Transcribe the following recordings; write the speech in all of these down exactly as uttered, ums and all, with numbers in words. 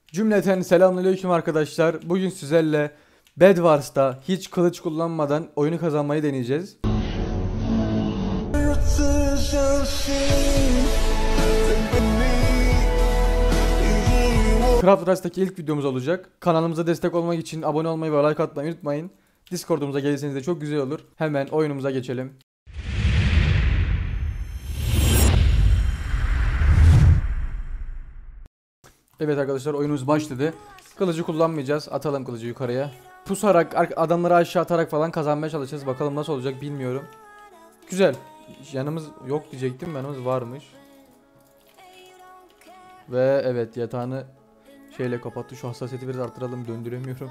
Cümleten selamünaleyküm arkadaşlar. Bugün sizlerle Bed Wars'ta hiç kılıç kullanmadan oyunu kazanmayı deneyeceğiz. Craft Rush'taki ilk videomuz olacak. Kanalımıza destek olmak için abone olmayı ve like atmayı unutmayın. Discord'umuza gelirseniz de çok güzel olur. Hemen oyunumuza geçelim. Evet arkadaşlar, oyunumuz başladı. Kılıcı kullanmayacağız. Atalım kılıcı yukarıya. Pusarak, adamları aşağı atarak falan kazanmaya çalışacağız. Bakalım nasıl olacak bilmiyorum. Güzel. Yanımız yok diyecektim. Yanımız varmış. Ve evet, yatağını şeyle kapattı. Şu hassasiyeti biraz artıralım. Döndüremiyorum.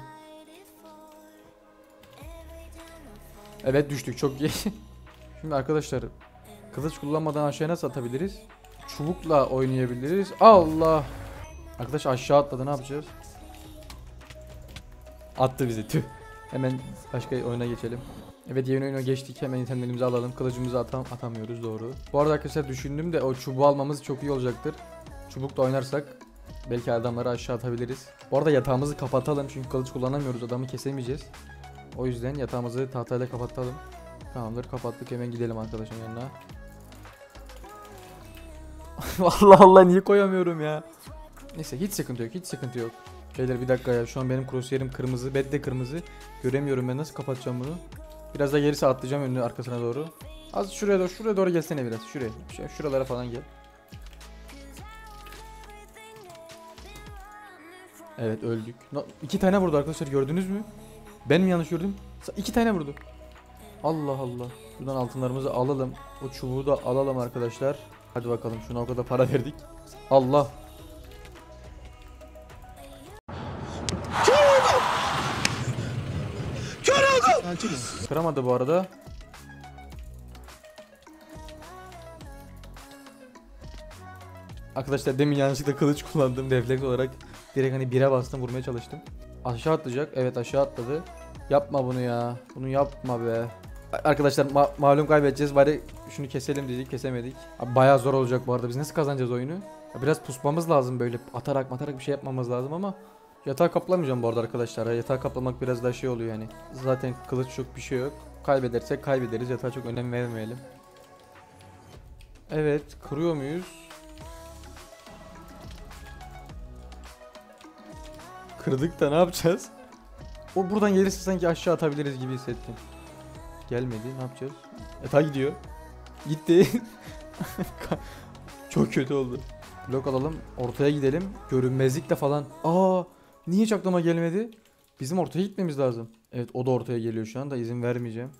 Evet, düştük. Çok iyi. Şimdi arkadaşlar, kılıç kullanmadan aşağıya nasıl atabiliriz? Çubukla oynayabiliriz. Allah. Arkadaş aşağı atladı, ne yapacağız? Attı bizi, tüh. Hemen başka oyuna geçelim. Evet, yeni oyuna geçtik. Hemen itemlerimizi alalım. Kılıcımızı atam atamıyoruz, doğru. Bu arada arkadaşlar, düşündüm de o çubuğu almamız çok iyi olacaktır. Çubukla oynarsak belki adamları aşağı atabiliriz. Bu arada yatağımızı kapatalım çünkü kılıç kullanamıyoruz, adamı kesemeyeceğiz. O yüzden yatağımızı tahtayla kapatalım. Tamamdır, kapattık. Hemen gidelim arkadaşın yanına. Allah Allah, niye koyamıyorum ya? Neyse, hiç sıkıntı yok, hiç sıkıntı yok. Beyler bir dakika ya, şu an benim crosshair'im kırmızı, bed de kırmızı. Göremiyorum ben, nasıl kapatacağım bunu? Biraz da gerisi atlayacağım, önüne arkasına doğru. Az şuraya doğru, şuraya doğru gelsene biraz, şuraya. Şuralara falan gel. Evet, öldük. No, iki tane vurdu arkadaşlar, gördünüz mü? Ben mi yanlış gördüm? İki tane vurdu. Allah Allah. Buradan altınlarımızı alalım. O çubuğu da alalım arkadaşlar. Hadi bakalım, şuna o kadar para verdik. Allah. Kıramadı bu arada. Arkadaşlar demin yanlışlıkla kılıç kullandım, refleks olarak direkt hani bire bastım, vurmaya çalıştım. Aşağı atlayacak. Evet, aşağı atladı. Yapma bunu ya. Bunu yapma be. Arkadaşlar ma malum kaybedeceğiz. Bari şunu keselim dedik, kesemedik. Abi bayağı zor olacak bu arada. Biz nasıl kazanacağız oyunu? Ya biraz pusmamız lazım, böyle atarak matarak bir şey yapmamız lazım ama yatağı kaplamayacağım bu arada arkadaşlar. Yatağı kaplamak biraz daha şey oluyor yani. Zaten kılıç çok bir şey yok. Kaybedersek kaybederiz. Yatağa çok önem vermeyelim. Evet, kırıyor muyuz? Kırdık da ne yapacağız? O buradan gelirse sanki aşağı atabiliriz gibi hissettim. Gelmedi, ne yapacağız? Yatağa gidiyor. Gitti. Çok kötü oldu. Blok alalım, ortaya gidelim. Görünmezlikle falan. Aa, niye hiç aklıma gelmedi? Bizim ortaya gitmemiz lazım. Evet, o da ortaya geliyor şu anda, izin vermeyeceğim.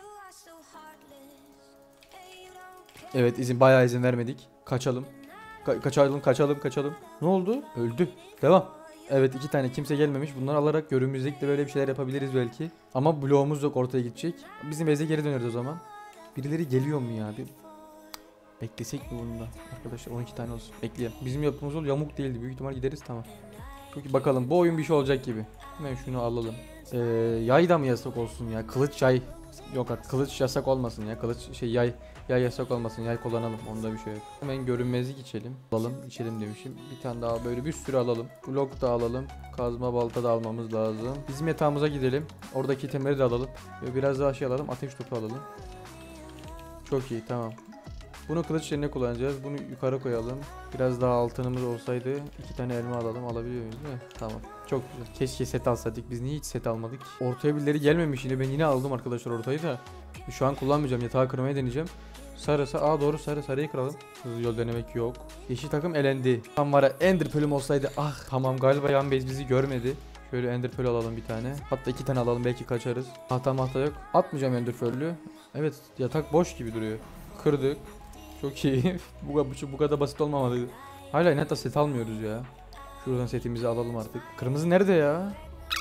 Evet, izin bayağı izin vermedik. Kaçalım. Ka kaçalım, kaçalım, kaçalım. Ne oldu? Öldü. Devam. Evet, iki tane kimse gelmemiş. Bunları alarak görünmezlikle böyle bir şeyler yapabiliriz belki. Ama bloğumuz yok, ortaya gidecek. Bizim eze geri döneriz o zaman. Birileri geliyor mu ya? Bir beklesek mi bununla? Arkadaşlar on iki tane olsun. Bekleyelim. Bizim yaptığımız yol yamuk değildi. Büyük ihtimal gideriz, tamam. Çünkü bakalım, bu oyun bir şey olacak gibi. Hemen şunu alalım. Ee, yay da mı yasak olsun ya? Kılıç yay. Yok artık, kılıç yasak olmasın ya. Kılıç şey yay. Yay yasak olmasın. Yay kullanalım. Onda bir şey yok. Hemen görünmezlik içelim. Alalım. İçelim demişim. Bir tane daha böyle bir sürü alalım. Blok da alalım. Kazma balta da almamız lazım. Bizim yatağımıza gidelim. Oradaki itemleri de alalım. Ve biraz daha şey alalım. Ateş topu alalım. Çok iyi, tamam. Bunu kılıç yerine kullanacağız. Bunu yukarı koyalım. Biraz daha altınımız olsaydı iki tane elma alalım. Alabiliyor muyuz değil mi? Tamam. Çok güzel. Keşke set alsaydık. Biz niye hiç set almadık? Ortaya birileri gelmemiş yine. Ben yine aldım arkadaşlar ortayı da. Şu an kullanmayacağım. Yatağı kırmayı deneyeceğim. Sarısı. Aa doğru, sarı. Sarıyı kıralım. Hızlı yol denemek yok. Yeşil takım elendi. Tam var ya, Ender Pearl'üm olsaydı. Ah tamam, galiba yan base bizi görmedi. Şöyle Ender Pearl alalım bir tane. Hatta iki tane alalım, belki kaçarız. Tahta mahta yok. Atmayacağım Ender Pearl'ü. Evet, yatak boş gibi duruyor. Kırdık. Çok iyi. bu, bu, bu kadar basit olmamalı. Hala hatta set almıyoruz ya. Şuradan setimizi alalım artık. Kırmızı nerede ya?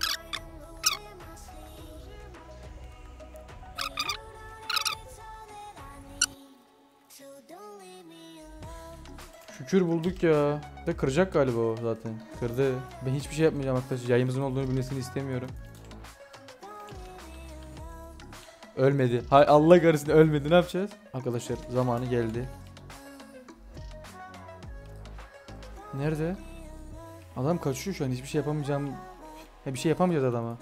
Şükür bulduk ya. De kıracak galiba o zaten. Kırdı. Ben hiçbir şey yapmayacağım arkadaşlar. Yayımızın olduğunu bilmesini istemiyorum. Ölmedi. Hay Allah karısını, ölmedi. Ne yapacağız? Arkadaşlar zamanı geldi. Nerede? Adam kaçıyor şu an, hiçbir şey yapamayacağım. Ya bir şey yapamayacağız adama.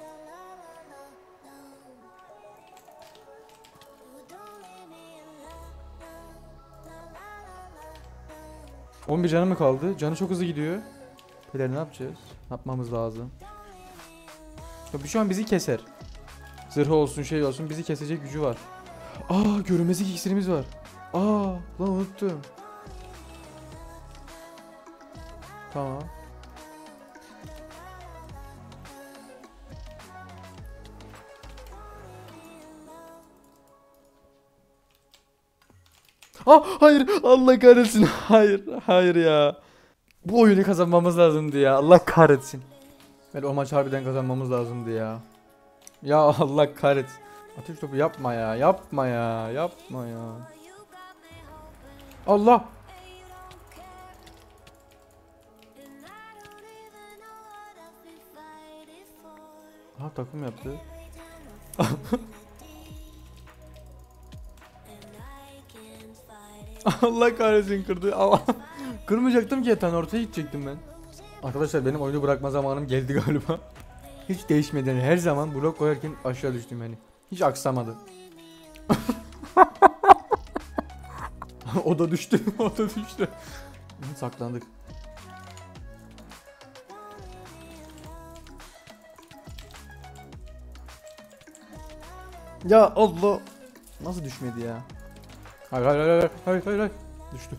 on bir canı mı kaldı? Canı çok hızlı gidiyor. Peder ne yapacağız? Ne yapmamız lazım? Ya şu an bizi keser. Zırhı olsun şey olsun bizi kesecek gücü var. Aa, görünmezlik iksirimiz var. Aa, lan unuttum. Tamam. Ah, hayır, Allah kahretsin. Hayır, hayır ya. Bu oyunu kazanmamız lazımdı ya. Allah kahretsin. Böyle o maç harbiden kazanmamız lazımdı ya. Ya Allah kahretsin. Ateş topu yapma ya. Yapma ya. Yapma ya. Allah. Ha, takım yaptı. Allah kahretsin, kırdı. Allah. Kırmayacaktım ki, yatan ortaya gidecektim ben. Arkadaşlar benim oyunu bırakma zamanım geldi galiba. Hiç değişmedi yani, her zaman blok koyarken aşağı düştüm yani. Hiç aksamadı. O da düştü. O da düştü. Saklandık. Ya Allah. Nasıl düşmedi ya? Hayır hayır hayır hayır hayır hayır. Düştü.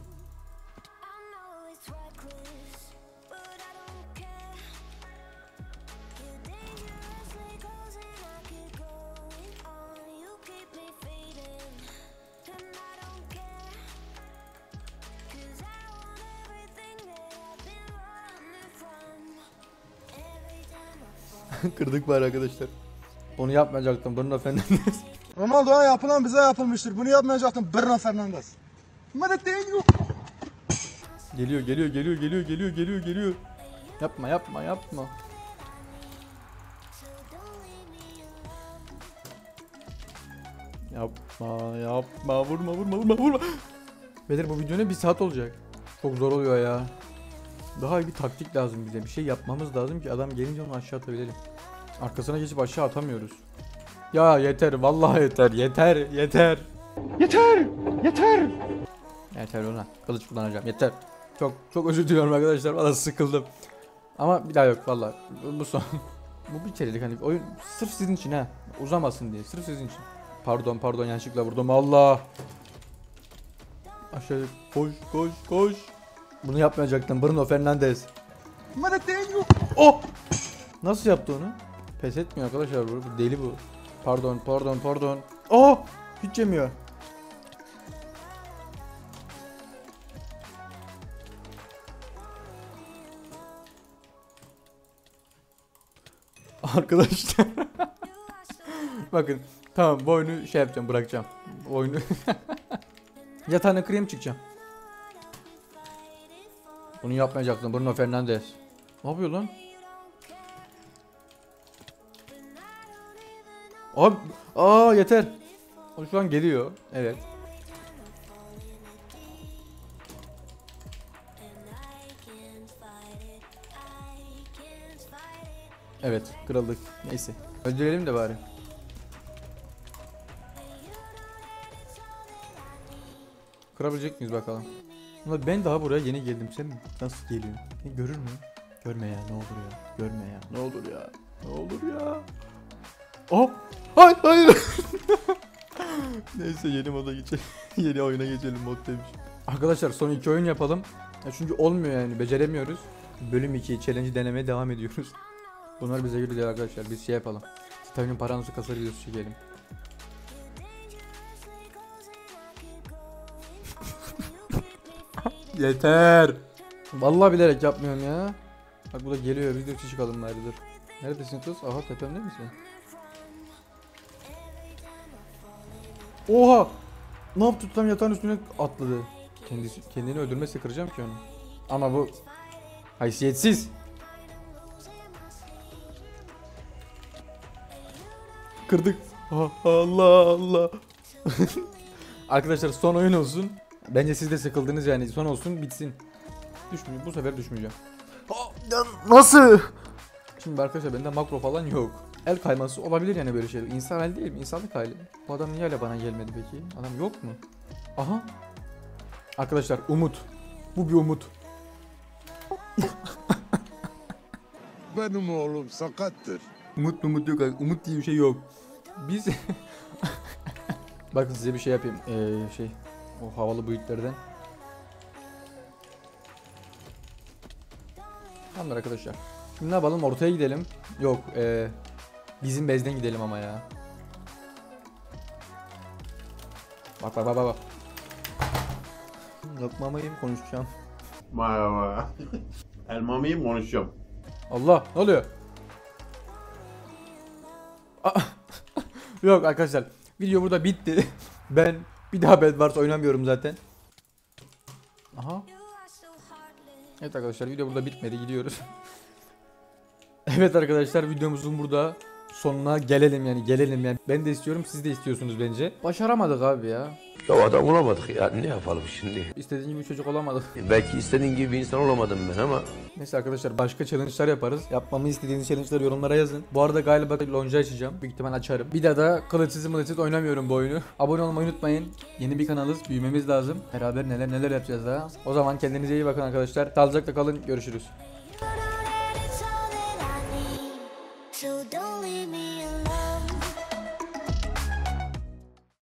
Kırdık bari arkadaşlar. Onu yapmayacaktım Bruno Fernandes. Ronaldo'ya yapılan bize yapılmıştır. Bunu yapmayacaktım Bruno Fernandes. Medet değil yok. Geliyor geliyor geliyor geliyor geliyor geliyor geliyor. Yapma yapma yapma. Yapma yapma, vurma vurma vurma vurma. Bedir, bu video ne bir saat olacak. Çok zor oluyor ya. Daha iyi bir taktik lazım bize. Bir şey yapmamız lazım ki adam gelince onu aşağı atabilelim. Arkasına geçip aşağı atamıyoruz. Ya yeter, vallahi yeter, yeter, yeter. Yeter! Yeter! Yeter ona. Kılıç kullanacağım. Yeter. Çok çok özür diliyorum arkadaşlar. Valla sıkıldım. Ama bir daha yok valla. Bu son. Bu bir kerelik, hani oyun sırf sizin için ha. Uzamasın diye. Sırf sizin için. Pardon pardon, yanlışlıkla vurdum. Allah. Aşağı koş koş koş. Bunu yapmayacaktım Bruno Fernandes. Medet değil yok. Oh! Nasıl yaptı onu? Pes etmiyor arkadaşlar bu. Bu deli bu. Pardon pardon pardon. Oh! Hiç yemiyor. Arkadaşlar. Bakın. Tamam, bu oyunu şey yapacağım, bırakacağım. Bu oyunu. Yatağına krem çıkacağım. Bunu yapmayacaktım Bruno Fernandes. Ne yapıyor lan? Abi, aa yeter. O şu an geliyor. Evet. Evet, kırıldık. Neyse. Öldürelim de bari. Kırabilecek miyiz bakalım. Ama ben daha buraya yeni geldim. Sen nasıl geliyorsun? E, görür mü? Görme ya, ne olur ya. Görme ya. Ne olur ya. Ne olur ya. Oh! Hayır hayır. Neyse, yeni moda geçelim. Yeni oyuna geçelim, mod demiş. Arkadaşlar son iki oyun yapalım. Ya çünkü olmuyor yani, beceremiyoruz. Bölüm iki challenge denemeye devam ediyoruz. Bunlar bize göre değil arkadaşlar. Biz şey yapalım. Titanium paranızı kasar videosu çekelim. Yeter. Vallahi bilerek yapmıyorum ya. Bak bu da geliyor. Biz de çıkalım bari, dur. Neredesin kız? Aha, tepemde misin? Oha! Ne yaptı, tam yatağın üstüne atladı. Kendisi, kendini öldürmezse kıracağım ki onu. Ama bu haysiyetsiz. Kırdık. Allah Allah. Arkadaşlar son oyun olsun. Bence siz de sıkıldınız yani. Son olsun, bitsin. Düşmüyor. Bu sefer düşmeyeceğim. Nasıl? Şimdi arkadaşlar bende makro falan yok. El kayması olabilir yani böyle şeyler. İnsan hali değil mi? İnsanlık hali. Bu adam niye hala bana gelmedi peki? Adam yok mu? Aha. Arkadaşlar umut. Bu bir umut. Benim oğlum sakattır. Umut umut yok. Umut diye bir şey yok. Biz... Bakın size bir şey yapayım. Ee, şey... O havalı bıyıklardan. Tamamdır arkadaşlar. Şimdi ne yapalım? Ortaya gidelim. Yok. Ee, bizim bezden gidelim ama ya. Bak bak bak bak. Lokmamayım konuşacağım. Merhaba. Elma mıyım konuşacağım. Allah ne oluyor? Aa, yok arkadaşlar. Video burada bitti. Ben bir daha Bed Wars oynamıyorum zaten. Aha. Evet arkadaşlar video burada bitmedi, gidiyoruz. Evet arkadaşlar videomuzun burada sonuna gelelim yani gelelim yani. Ben de istiyorum, siz de istiyorsunuz bence. Başaramadık abi ya. Ya adam olamadık ya, ne yapalım şimdi? İstediğin gibi çocuk olamadık. Belki istediğin gibi bir insan olamadım ben ama Neyse arkadaşlar başka challenge'lar yaparız. Yapmamı istediğiniz challenge'ları yorumlara yazın. Bu arada galiba lonca açacağım. Büyük ihtimal açarım. Bir daha da kılıçsız mılıçsız oynamıyorum bu oyunu. Abone olmayı unutmayın. Yeni bir kanalız. Büyümemiz lazım. Beraber neler neler yapacağız daha. O zaman kendinize iyi bakın arkadaşlar. Sağlıcakla kalın. Görüşürüz. So don't leave me alone.